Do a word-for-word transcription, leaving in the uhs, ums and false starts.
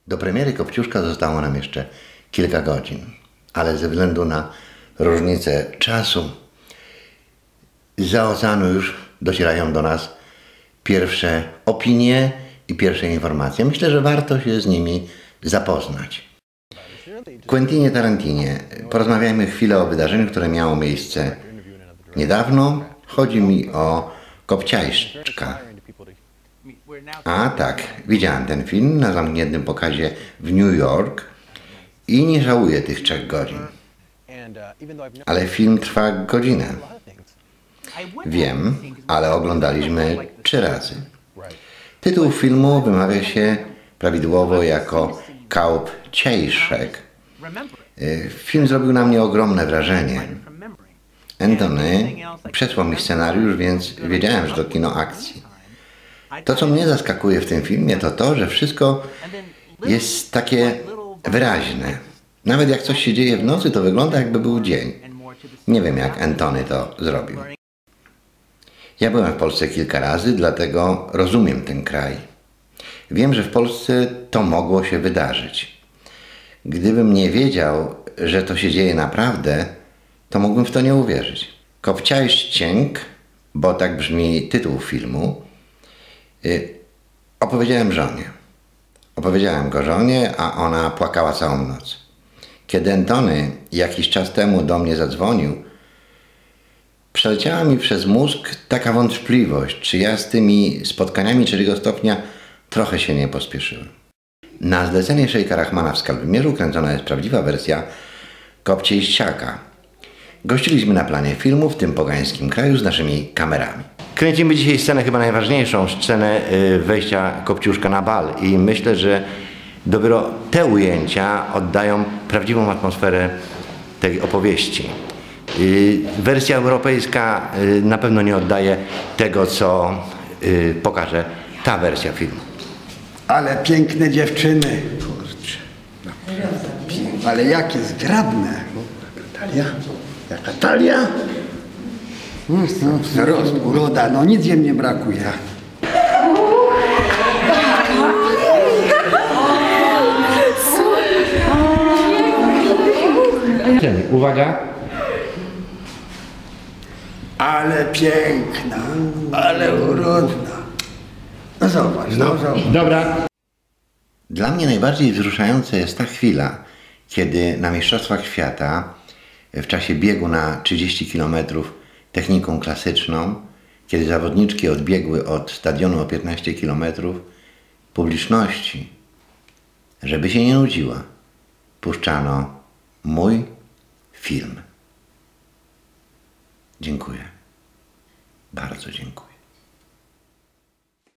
Do premiery Kopciuszka zostało nam jeszcze kilka godzin, ale ze względu na różnicę czasu zza oceanu już docierają do nas pierwsze opinie i pierwsze informacje. Myślę, że warto się z nimi zapoznać. Quentinie Tarantinie, porozmawiajmy chwilę o wydarzeniu, które miało miejsce niedawno. Chodzi mi o Kopciajszka. A tak, widziałem ten film na zamkniętym pokazie w New York i nie żałuję tych trzech godzin. Ale film trwa godzinę. Wiem, ale oglądaliśmy trzy razy. Tytuł filmu wymawia się prawidłowo jako Kopciajszek. Film zrobił na mnie ogromne wrażenie. Antony przesłał mi scenariusz, więc wiedziałem, że to kino akcji. To, co mnie zaskakuje w tym filmie, to to, że wszystko jest takie wyraźne. Nawet jak coś się dzieje w nocy, to wygląda, jakby był dzień. Nie wiem, jak Antony to zrobił. Ja byłem w Polsce kilka razy, dlatego rozumiem ten kraj. Wiem, że w Polsce to mogło się wydarzyć. Gdybym nie wiedział, że to się dzieje naprawdę, to mógłbym w to nie uwierzyć. Kopciajszczyk, bo tak brzmi tytuł filmu, yy, opowiedziałem żonie. Opowiedziałem go żonie, a ona płakała całą noc. Kiedy Antony jakiś czas temu do mnie zadzwonił, przeleciała mi przez mózg taka wątpliwość, czy ja z tymi spotkaniami trzeciego stopnia trochę się nie pospieszyłem. Na zlecenie szejka Rahmana w Skalwymierzu kręcona jest prawdziwa wersja Kopciejszczaka. Gościliśmy na planie filmu w tym pogańskim kraju z naszymi kamerami. Kręcimy dzisiaj scenę chyba najważniejszą, scenę wejścia Kopciuszka na bal i myślę, że dopiero te ujęcia oddają prawdziwą atmosferę tej opowieści. Wersja europejska na pewno nie oddaje tego, co pokaże ta wersja filmu. Ale piękne dziewczyny. Kurczę. Ale jakie zgrabne. Talia? Jaka talia? No, wzrost, uroda, no nic im nie brakuje. Uwaga. Ale piękna, ale urodna. No zobacz, no zobacz. Dobra. Dla mnie najbardziej wzruszająca jest ta chwila, kiedy na Mistrzostwach Świata w czasie biegu na trzydzieści kilometrów techniką klasyczną, kiedy zawodniczki odbiegły od stadionu o piętnaście kilometrów, publiczności, żeby się nie nudziła, puszczano mój film. Dziękuję. Bardzo dziękuję.